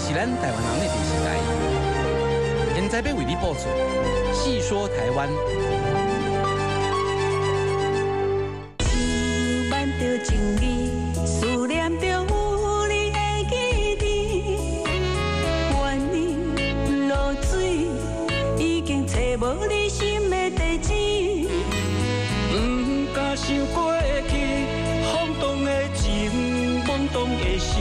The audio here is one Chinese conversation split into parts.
是咱台湾人的电视台。现在要为你播出《细说台湾》。 慢着情意，思念着有你的记忆。愿你落水，已经找无你心的地址。不敢想过去，轰动的情，懵懂的事。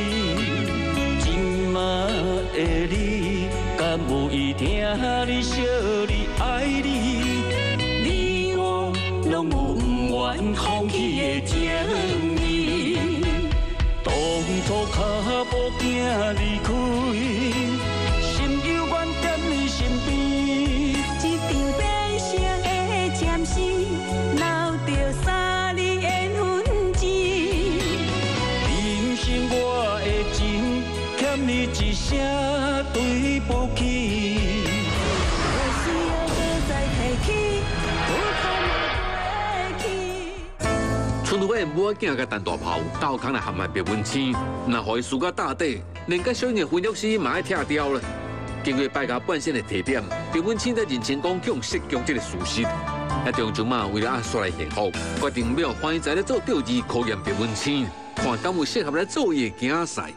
今嘛的你，敢有意听你惜你爱你？你我拢有不愿放弃的情义。当初脚步行离开，心犹原踮你身边。一场悲伤的暂时，留着三年缘分纸。人生我的情，欠你一声对不起。有时要再提起，有看过去。 村委母仔囝甲陈大炮斗空来陷害白文青，若互伊输到大底，连甲小英的婚约时嘛爱拆掉了。经过败家半仙的提点，白文青才认清讲强失强这个事实。那中将嘛为了按刷来幸福，决定要欢迎在咧做钓鱼考验白文青，看敢有适合来做伊的竞赛。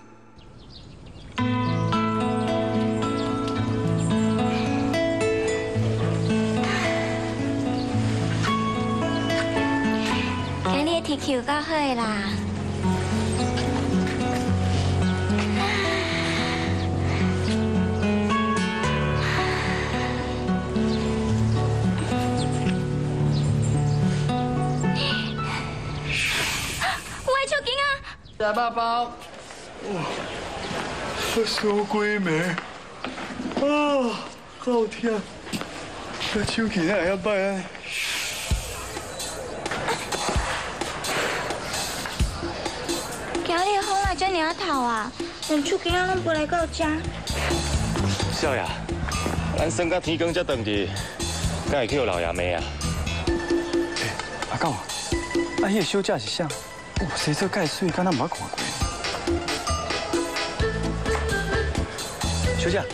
今日天气有够好的啦。 大包包，哇，烧几暝，啊，好痛，我手气哪会遐歹啊？ 今日风来遮尔透啊，连厝囝仔拢不来到遮。 少爷，咱算到天光才回去，敢会去有老爷骂啊？ 阿狗，啊，迄个小姐是啥？哦，洗澡介水，敢若毋捌看过。小姐，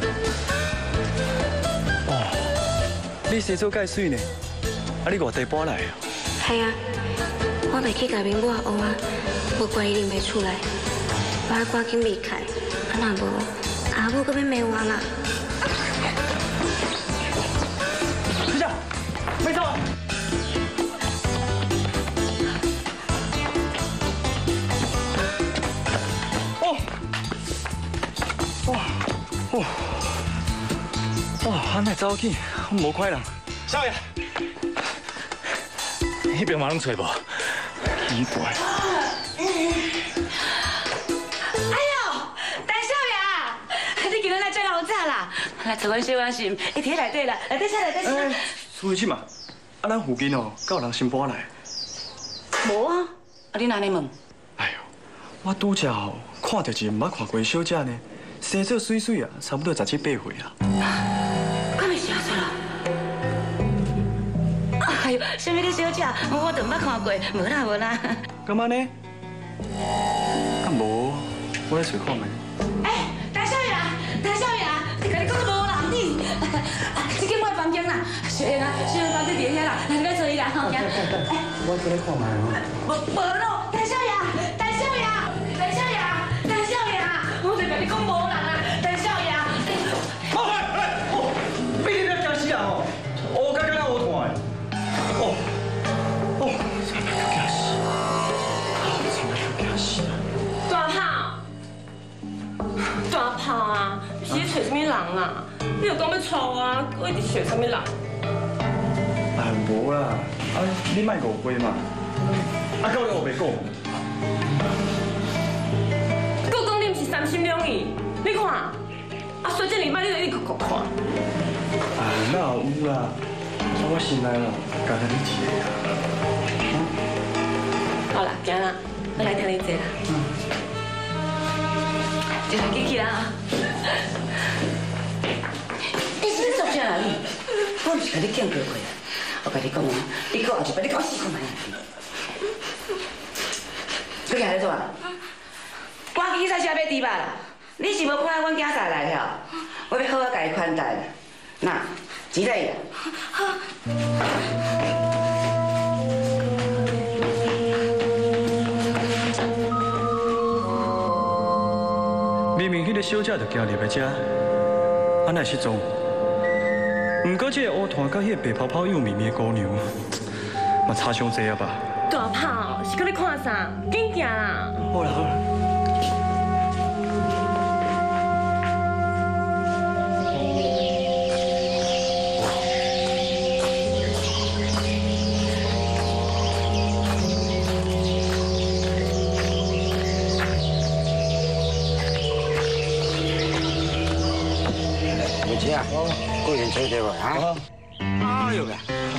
哦，你洗澡介水呢？啊，你偌地搬来啊？ 系啊，我袂去甲面母学啊，无怪伊认袂出来，我要赶紧离开，啊若无阿母搁要骂我啦。 小姐，别走！安尼走去，无快人。 少爷，迄边嘛拢找无？ 奇怪。 哎呦，陈少爷，你今日来遮老早啦？来找阮小安心，一起内底啦，内底请，内底请。 苏去嘛，啊，咱附近哦，敢有人新搬来？ 无啊，啊你哪尼问？ 哎呦，我拄则看到一个毋捌看过的小姐呢，生做水水啊，差不多17、18岁啦。 敢会是安怎啦？哎呦，什么个小姐？我都毋捌看过，无啦无啦。 干嘛呢？啊无，我来找看觅。 哎，陈少爷，陈少爷，你甲你讲无人呢？这间我的房间啦，小燕啊，小燕房间伫遐啦，咱来找伊啦，吼。 我过来看觅哦。 无咯，陈少爷，陈少爷，陈少爷，陈少爷，我就甲你讲无人啊，陈少爷。 比你要惊死啊！吼，乌甲敢若乌炭的。真的要惊死！真的要惊死！ 大炮，大炮啊！你是在找什么人啊？你又讲要娶我，我一直找什么人？ 哎，无啦，啊，你莫误会嘛。啊，到底我袂讲。 我讲你毋是三心两意，你看，啊，所以这礼拜你就一直看。 啊，哪有啦？我心内咯，干你一个啊。 好啦，行啦，我来听你坐啦。就来记起啦啊！你是做啥啦你？我毋是甲你见过过啦。我甲你讲啊，你搁后一摆你搞死看卖。你徛咧做啊？赶紧去菜市买猪肉啦！ 你是无看到阮囝仔来了？我要好好甲伊款待啦。那钱来呀？好。 明明迄个小姐就行入来遮，安奈失踪。不过这个乌团甲迄个白泡泡又绵绵的姑娘，嘛差伤济啊吧？ 大炮是搁咧看啥？紧行啦！ 好啦好啦。 贵人吹对吧？啊！哎呦个，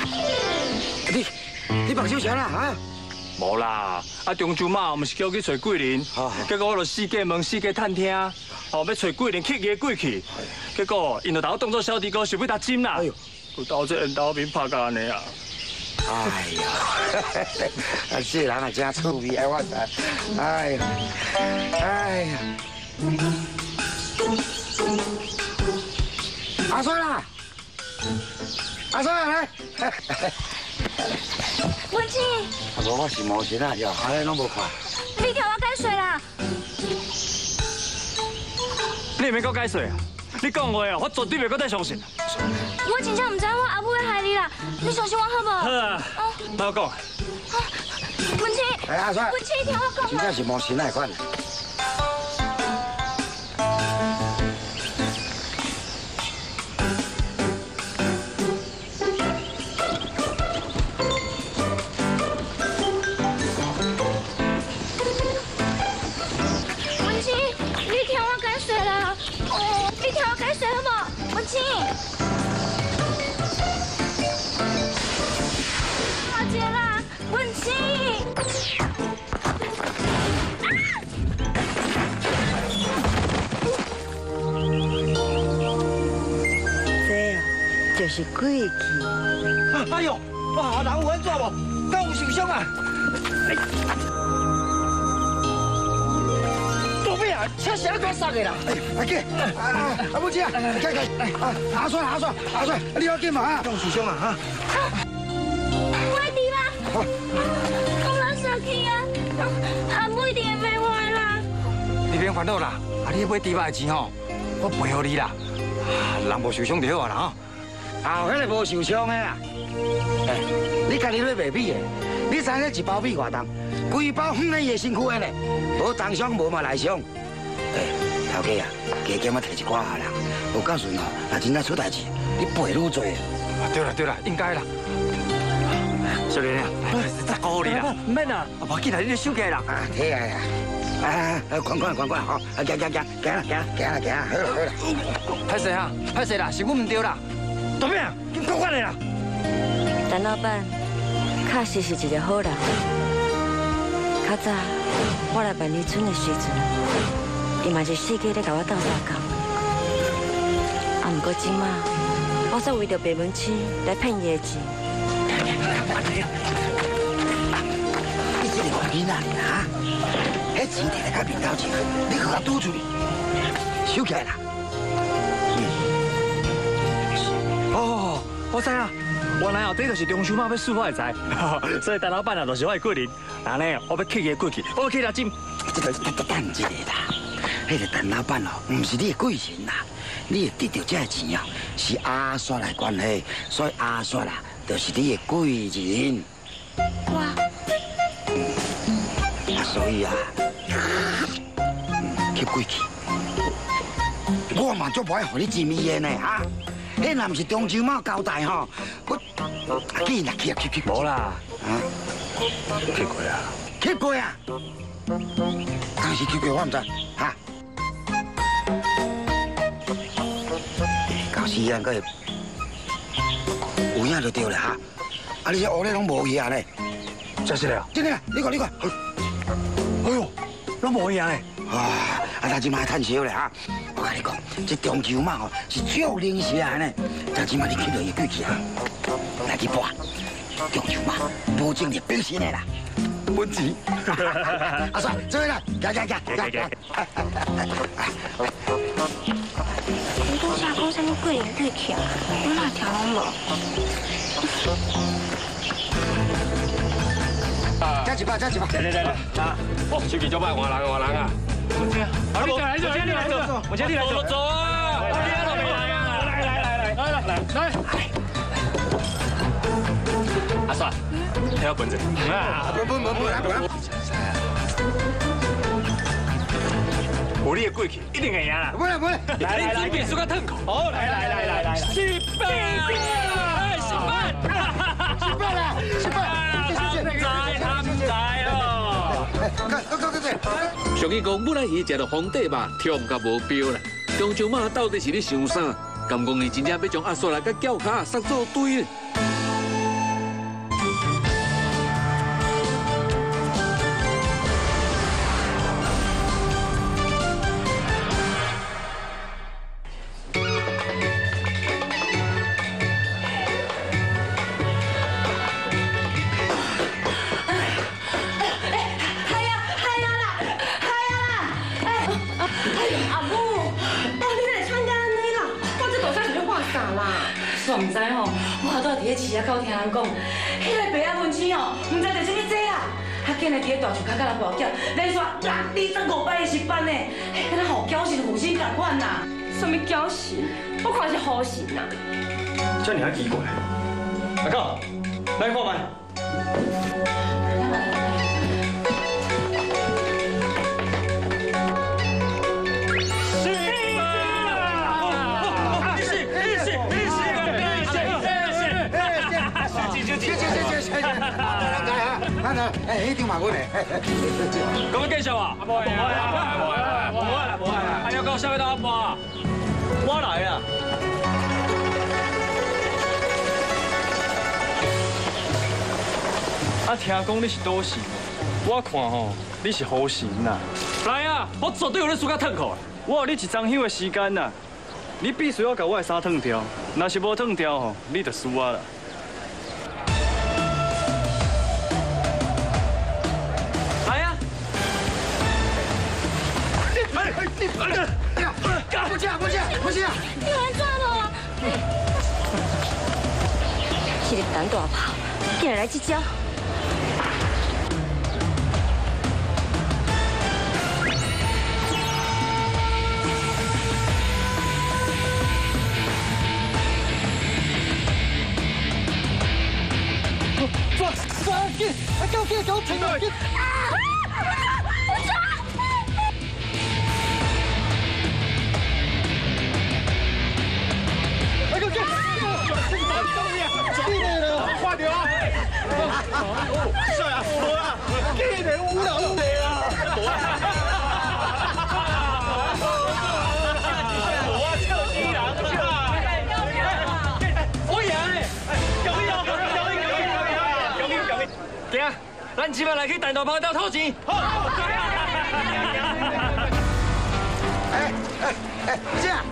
你放手枪啦啊！ 无啦，啊中秋嘛，毋是叫去找贵人，结果我就四界问四界探听，哦要找贵人去个过去，结果因就当我当作小弟哥，想要搭针啦，有到这缘投面拍到安尼啊！ 哎呀，啊这人啊真趣味，哎我知，哎呀，哎呀。 阿衰啦！阿衰来！ 文清， 无我是毛神啊，哟，安尼拢无看。 你听我解说啦。 你免搁解说啊！你讲话啊，我绝对袂搁再相信。 我真正唔知我阿母会害你啦，你相信我好无？ 好啊，那我讲。 文清， 哎，阿衰， 文清，听我讲。 真正是毛神那款。 大姐啦，文清。 这啊，就是鬼气。 哎呦，哇，人有安怎无？敢有受伤啊？做咩啊？车是安怎杀的啦？阿姐，阿母姐，阿衰，你要紧嘛啊？有受伤啊哈？ 我弟啦，我老生气啊，阿母一定会买我啦。 你免烦恼啦，你买猪肉的钱吼，我赔予你啦。人无受伤就好啊啦吼。啊，迄个无受伤的啦。哎，你家己咧卖米的，你知影一包米偌重？规包放在伊的身躯的呢，无重伤无嘛内伤。哎，头家啊，加减啊摕一寡下啦。有告诉喏，若真正出代志，你赔愈多。对啦，应该啦。小莲啊，再鼓你啦。唔免啦，无紧啦，你手机啦。啊，睇下呀。快，好，行啦，好啦。歹势啦，是阮唔对啦。做咩啊？你讲我嚟啦。 陈老板，确实是一个好人。较早我来办理村的时阵，伊嘛是世界咧甲我斗相共。啊，不过今嘛，我煞为着白文清来骗伊的钱。 你这个大囡仔啊，迄钱摕来甲面头前，你给我赌出去，收起来啦。 哦，我知啦。 原来后底就是中秋妈要输我的财，所以陈老板啊，就是我的贵人。那呢，我要去个过去，我要去拿金。 这个等一下啦，迄个陈老板哦，唔是你的贵人啦，你会得到这钱啊，是阿雪来关系，所以阿雪啦，就是你的贵人。 哇！ 所以啊，吸贵气，我嘛足不爱互你进面的呢哈。 迄若唔是中秋猫交代吼，我去啦去， 无啦， 啊， 去过啊， 去过啊，当时去过我唔知哈，到时啊，佮有影就对了哈，啊，你这乌咧拢无去啊咧， 真是了， 真的，你看， 哎呦，拢无影咧， 啊，咱即马趁烧咧哈。 我跟你讲，这中秋嘛哦是足灵实啊呢。咱即马你去到伊过去啊，来去搬中秋嘛，保证你变身的啦。 文钱。阿帅，这位啦，行。 你拄则讲什么桂林对桥，我哪听拢无。 加一把。来， 哦，手机做摆换人啊！ 好，你来做，我先你来做。走啊！来。阿帅，听我本子。不。有你的过去，一定会赢啦！ 不来， 来，准备输个痛苦。好，来，失败啦！ 俗语讲，本来伊食到皇帝肉，跳甲无标啦。中秋妈到底是咧想啥？敢讲伊真正要将阿叔来甲脚卡塞做堆咧？ 唔知吼，我拄伫咧市仔口听人讲，迄个白仔文青哦，唔知着什么济啦，较紧的伫咧大树脚甲人跋筊，连续625摆的失败呢，迄个好侥幸的负心同款呐。 什么侥幸？我看是好幸呐。 这你还奇怪？阿哥，来看麦。 哎，一定嘛我嘞。 咁样继续啊？无啊！还要讲啥物打波？我来啊！啊，听讲你是赌神，我看吼你是好神呐。来啊！我绝对有你输甲痛苦。我有你一张休的时间呐，你必须要甲我的衫烫掉，若是无烫掉吼，你就输我啦。 不是啊！ 你来抓我！这个胆大炮，竟然来这招！抓！紧！给我停下！紧！ 快点啊！是啊，无啊，既然有人嚟啊！无啊！我臭死人我赢！有！行，咱即摆来去弹大炮斗讨钱。好。 这样。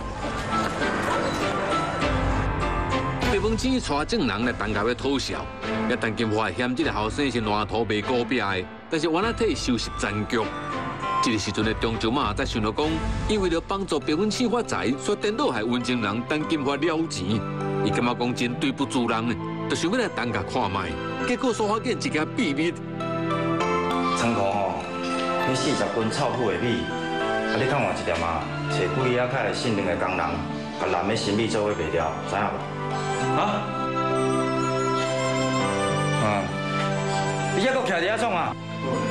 白文青带众人来东甲要讨笑，也陈金华嫌这个后生是烂土卖股票的，但是原来替收拾残局。这个时阵的中秋妈才想到讲，因为了帮助白文青发财，所以颠倒害文青人陈金华了钱。伊感觉讲真对不住人呢，就想要来东甲看卖，结果所发现一件秘密。 仓库吼，你40斤臭腐的米，啊你看换一点啊，找几个较会信任的工人，把男的新米做伙卖掉，知影无？啊？你还阁徛伫遐创啊？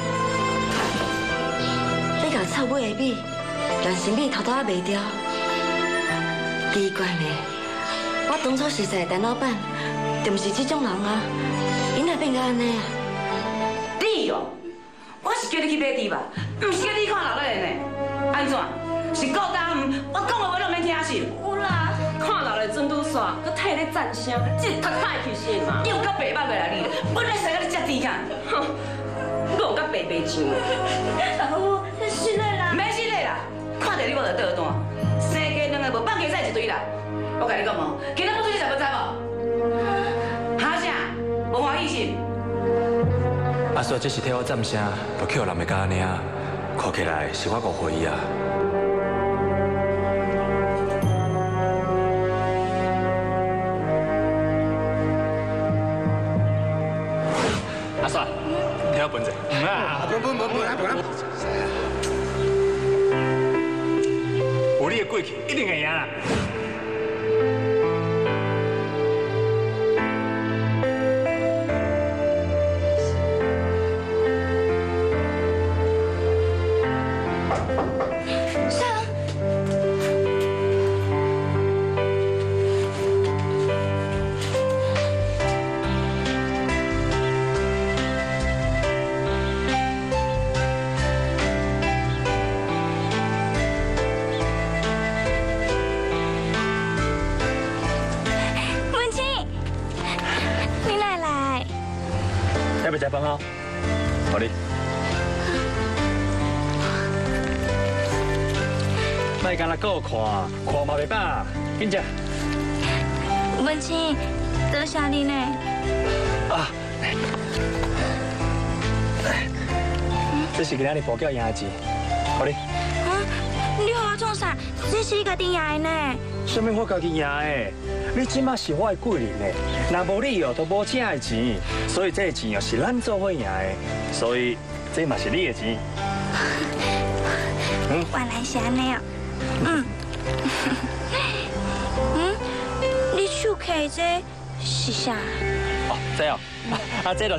你甲臭尾的米，让新米偷偷啊卖掉，奇怪呢？我当初实在的陈老板，就毋是这种人啊，因哪变到安尼啊？ 你哦，我是叫你去买猪吧，唔是叫你看老人呢。安怎？是够当？我讲的话都免听是？ 有啦，看老人真拄煞，佮替你赞声，这读歹去是嘛？ 你有甲白目袂啦你？本来生甲你遮甜干， 哼，我有甲白白上。 我失礼啦。 免失礼啦，看到你我就倒单，生鸡两个无放鸡仔一堆啦。我甲你讲哦，今仔我出去食要知无？哈啥？无欢喜是？ 阿叔，这是替我赞声，就去互人的家安尼啊，看起来是我误会伊啊。阿叔，替我分者。有你的过去，一定会赢啦。 要不食饭哦，好哩。莫干那顾看嘛袂饱，紧食。 文清，多谢你呢。 啊，这是今仔日补缴赢的钱，好哩。 啊，你给我创啥？这是你家己赢的呢。 什么我家己赢的？你即马是我的贵人呢，若无你哦，都无请的钱，所以这个钱哦是咱做伙赢的，所以这嘛是你的钱。 原来是安尼哦。你手摕这是啥？ 哦，这哦，这就是。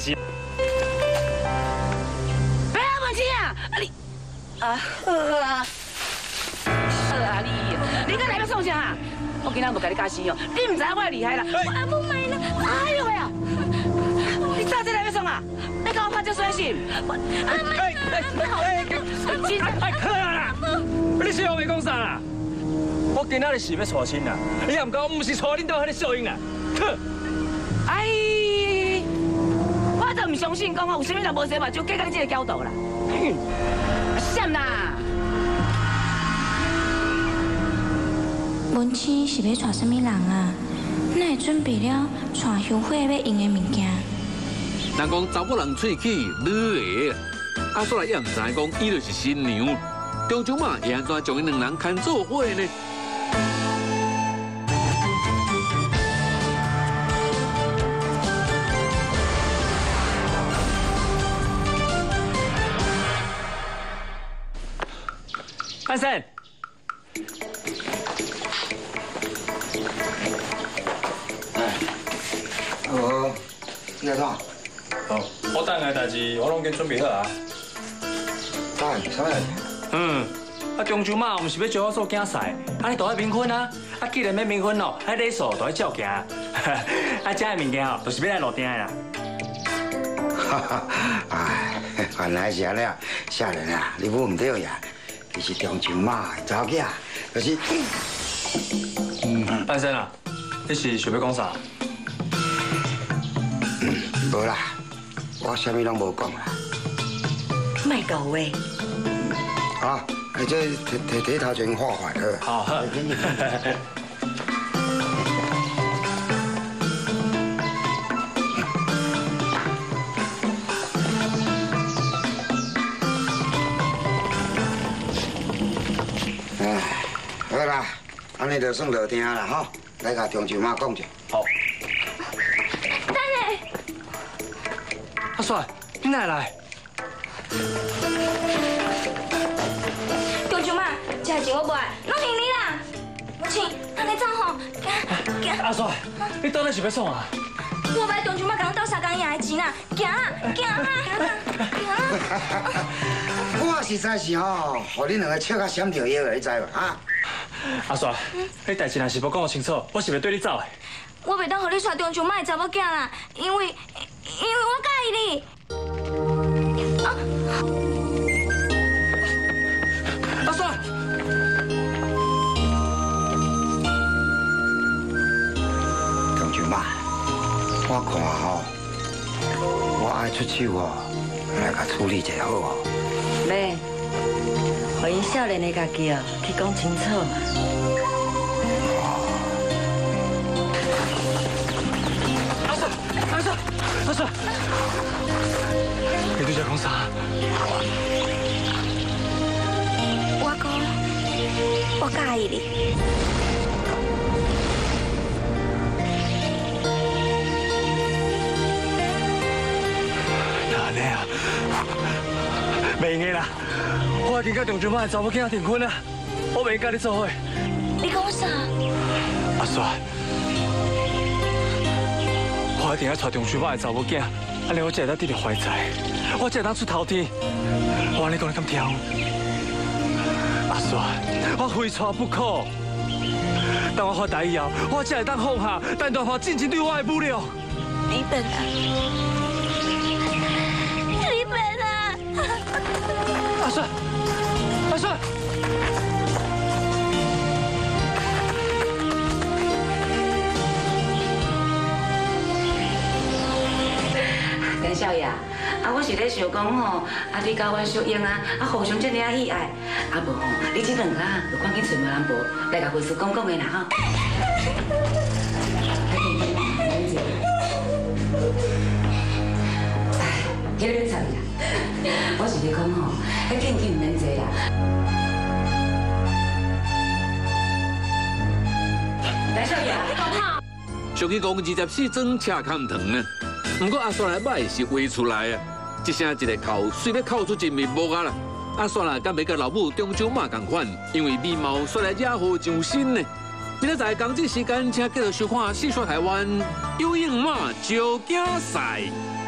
别啊，文清啊，你好啊，你敢来要创啥？我今仔无甲你加薪哦，你唔知我厉害啦。 啊，不买啦！ 哎呦喂啊！你早这来要创啊？你甲我拍这衰信？ 好啦！你是后面讲啥啦？我今仔日是要娶亲啦，你也唔讲，我唔是娶恁兜迄个小英啦。 哎，我都唔相信讲哦，有啥物人无洗目睭，计到这个角度啦。闪啦！ 文清是要娶什么人啊？哪会准备了娶香火要用的物件？ 人讲查某人喙齿女个，阿叔来也唔知讲伊就是新娘。中秋嘛，会安怎将伊两人牵做伙呢？ 安生。 好，你来创。 好，我等下代志我拢已经准备好啊。 啥代志？ 中秋嘛，我们是要招我做竞赛，安尼都要冥婚啊。既然要冥婚哦，礼数都要照行。这的物件哦，都是要来路订的啦。 哎，原来是安尼啊，少年啊，你母唔对呀，你是中秋嘛的查某囝，就是。 安生啊，你是想要讲啥？ 无啦，我啥物拢无讲啦。 卖搞话。 啊，这提头前画画的。 好。 哎，好啦，安尼就算落听啦吼，来甲中秋妈讲者。 好。 阿帅，你哪来？ 中秋嘛，这钱我不爱，拢凭你啦。文清，安尼走吼，行。 阿帅，你到底是要创啊？ 我要中秋嘛，甲咱斗相共赢的钱啦，行啦，行啦，行啦。 我实在是吼，互你两个笑甲闪着腰的，你知无哈？ 阿帅，你代志若是无讲清楚，我是袂对你走的。 我袂当互你娶中秋嘛的查某囝啦，因为我介意你。 阿帅， 中秋嘛，我看吼，我爱出手哦，来甲处理一下好哦。 妹，互因少年的家己哦，去讲清楚嘛。 阿帅， 啥？ 我讲，我介意你。 哪安尼啊？袂用啦！我已经甲中州妈的查某囝订婚啊，我袂甲你做伙。 你讲啥？ 阿雪，我一定要娶中州妈的查某囝，安尼我才会当得到怀财，我才会当出头天。我安尼讲你敢听？阿雪，我非娶不可。当我发达以后，我才会当放下陈大华进前对我的侮辱。 你笨啊！你笨啊！ 阿雪，阿雪。 陈少爷，我是咧想讲吼，你甲我小英互相这么喜爱，无吼，你这两下就赶紧找媒人婆来甲会师讲的啦吼。迄个别吵啦，我是咧讲吼，迄紧紧唔免坐啦。陈少爷，你讲好。 俗语讲24装车看糖啊。不过阿雪来买是画出来啊，一声一个扣，随便扣出真面目啊啦。阿雪啦，敢袂甲老母中州妈同款，因为美貌煞来惹祸上身呢。明仔载同一时间，请继续收看《戏说台湾》有影马招竞赛。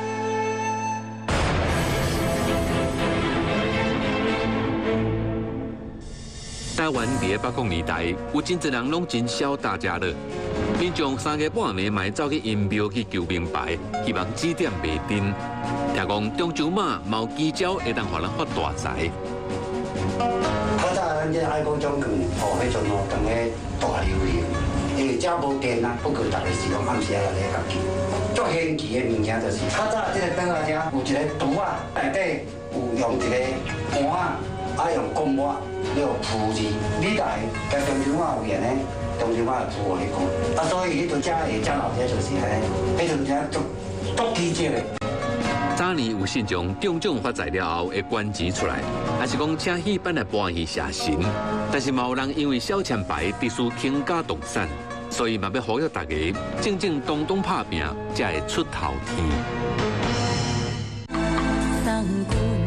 台湾伫北港年代，有真侪人拢真晓大家乐。民众3个半暝嘛走去阴庙去求明白，希望指点迷津。听讲中州妈毛记招会当互人发大财。 较早咱这爱国总馆，迄阵当个大流行，因为遮无电啊，不过大家是讲暗时来甲求。足稀奇的物件就是，较早这个灯啊，遮有一个图啊，内底有用一个盘啊，用公抹，了铺字，你来甲中州妈有缘呢。中州妈会铺去讲，所以迄度遮会遮老者就是迄阵遮足奇迹的。 早年有信众中奖发财了后会捐钱出来，还是讲请戏班来搬去谢神，但是嘛有人因为小钱牌必须倾家动产，所以嘛要呼吁大家正正当当拍拼，才会出头天。